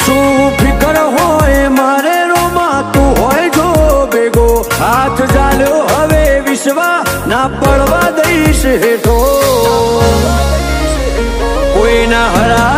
શું ફિકર હોય મારે રોમાં તું હોય જો ભેગો હાથ ચાલ્યો હવે વિશ્વા ના પડવા દઈશ હેઠો કોઈના હરા